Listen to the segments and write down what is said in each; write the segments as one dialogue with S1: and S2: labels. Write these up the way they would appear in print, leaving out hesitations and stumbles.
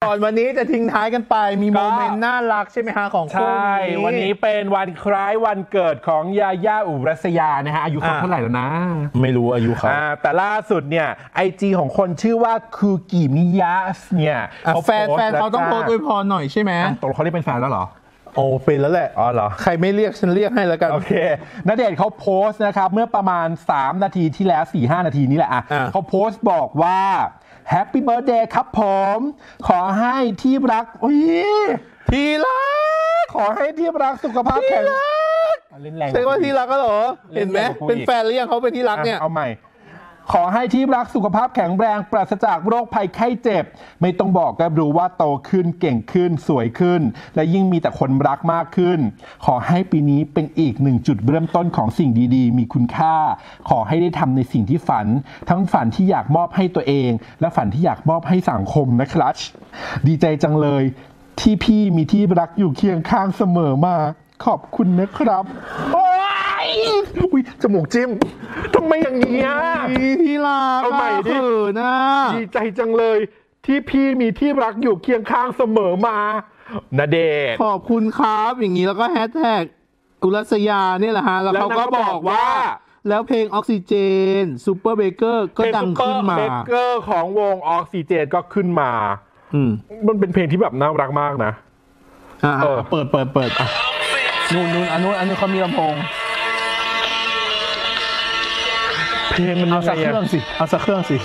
S1: ก่อนวันนี้จะทิ้งท้ายกันไปมีโมเมนต์น่ารักใช่ไหมฮะของคู่นี้
S2: วันนี้เป็นวันคล้ายวันเกิดของยาย่าอุรัสยานะฮะอายุเขาเท่าไหร่แล้วนะ
S1: ไม่รู้อายุเขา
S2: แต่ล่าสุดเนี่ยIGของคนชื่อว่าคูกิมิยะเนี่ย
S1: แฟนเขาต้องโพสต์อวยพรหน่อยใช่ไหม
S2: ตกลงเขาเรียกเป็นแฟนแล้วเหรอ
S1: โอ้เป็นแล้วแหละ
S2: อ๋อเหรอ
S1: ใครไม่เรียกฉันเรียกให้แล้วกัน
S2: โอเคณเดชน์เขาโพสต์นะครับเมื่อประมาณ3นาทีที่แล้ว 4-5 นาทีนี้แหละเขาโพสต์บอกว่าแฮปปี้เบิร์ธเดย์ครับผมขอให้ที่รัก
S1: ที่รัก
S2: ขอให้ที่รักสุขภาพแข็ง
S1: ใช่ว่าที่รักก็เหรอเห็นไหมเป็นแฟนหรือยังเขาเป็นที่รักเนี่ย
S2: เอาใหม่ขอให้ที่รักสุขภาพแข็งแรงปราศจากโรคภัยไข้เจ็บไม่ต้องบอกก็รู้ว่าโตขึ้นเก่งขึ้นสวยขึ้นและยิ่งมีแต่คนรักมากขึ้นขอให้ปีนี้เป็นอีก1จุดเริ่มต้นของสิ่งดีๆมีคุณค่าขอให้ได้ทำในสิ่งที่ฝันทั้งฝันที่อยากมอบให้ตัวเองและฝันที่อยากมอบให้สังคมนะครับดีใจจังเลยที่พี่มีที่รักอยู่เคียงข้างเสมอมาขอบคุณนะครับอุ้ยจมูกจิ้มทำไมอย่างนี้
S1: ที่รัก
S2: เอาใหม่ดิ
S1: นะ
S2: ดีใจจังเลยที่พี่มีที่รักอยู่เคียงข้างเสมอมาณเดชน์
S1: ขอบคุณครับอย่างนี้แล้วก็แฮชแท็กอุรัสยาเนี่ยแหละฮะแล้วเขาก็บอกว่าแล้วเพลงออกซิเจนซูเปอร์เบเกอร์ก็ดังขึ้นมา
S2: เบเกอร์ของวงออกซิเจนก็ขึ้นมามันเป็นเพลงที่แบบน่ารักมากนะ
S1: เปิดนู่นอันนู้นเขามีลำโพง
S2: เพลงมัน
S1: เอาสักเครื่องสิ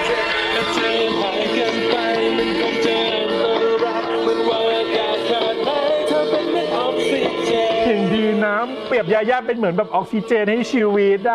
S2: เพลงดีนะเปรียบยาย่าเป็นเหมือนแบบออกซิเจนให้ชีวิต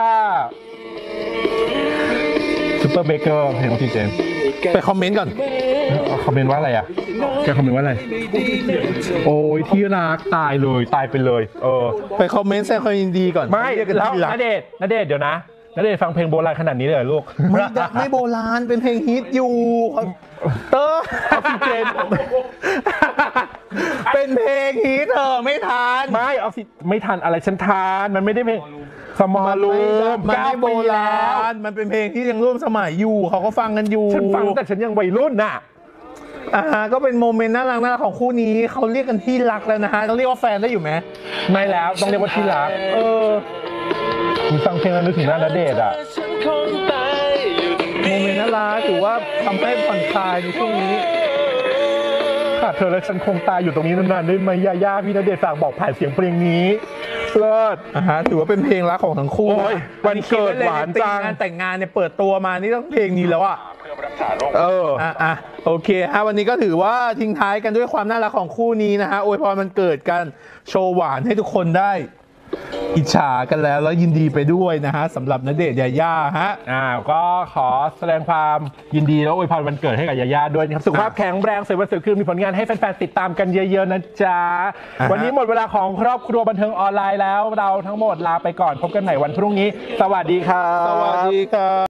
S2: ซูเปอร์เบเกอร์เพลงออกซิเจน
S1: ไปคอมเมนต์ก่อน
S2: คอมเมนต์ว่าอะไรแกคอมเมนต์ว่าอะไรโอ้ยที่รักตายไปเลย
S1: ไปคอมเมนต์แสดงความยินดีก่อน
S2: ไม่แล้วณเดชน์เดี๋ยวนะณเดชน์ฟังเพลงโบราณขนาดนี้เลยลูก
S1: ไม่โบราณเป็นเพลงฮิตอยู่เตอร์
S2: ออกซิเจน
S1: เป็นเพลงฮิตไม่ทัน
S2: ไม่ทันอะไรฉันทานมันไม่ได้เพลงสมอลู
S1: มันไม่โบราณมันเป็นเพลงที่ยังร่วมสมัยอยู่เขาก็ฟังกันอยู่
S2: ฉันฟังแต่ฉันยังวัยรุ่นน่ะ
S1: ก็เป็นโมเมนต์น่ารักของคู่นี้เขาเรียกกันที่รักแล้วนะฮะต้องเรียกว่าแฟนได้อยู่ไหม
S2: ไม่แล้วต้องเรียกว่าที่รักมีฟังเพลงแล้วนึกถึงหน้าณเดชน์
S1: โมเมนต์น่ารักถือว่าทำให้ผ่อนคลายในช่วงนี้
S2: ขาดเธอและฉันคงตายอยู่ตรงนี้นานๆได้ไหมยาย่าพี่ณเดชน์ฝากบอกผ่านเสียงเพลงนี้เลิศ
S1: ถือว่าเป็นเพลงรักของทั้งคู่
S2: วันเกิดหวานจัง
S1: แต่งงานเนี่ยเปิดตัวมานี่ต้องเพลงนี้แล้วโอเควันนี้ก็ถือว่าทิ้งท้ายกันด้วยความน่ารักของคู่นี้นะฮะอวยพรมันเกิดกันโชว์หวานให้ทุกคนได้อิจฉากันแล้วยินดีไปด้วยนะฮะสำหรับณเดชน์ยาย่า
S2: ก็ขอแสดงความยินดีแล้วอวยพรวันเกิดให้กับยาย่าด้วยนะครับสุขภาพแข็งแรงสวยวันสวยคืนมีผลงานให้แฟนๆติดตามกันเยอะๆนะจ๊ะวันนี้หมดเวลาของครอบครัวบันเทิงออนไลน์แล้วเราทั้งหมดลาไปก่อนพบกันใหม่วันพรุ่งนี้สวัสดีครับ
S1: สวัสดีครับ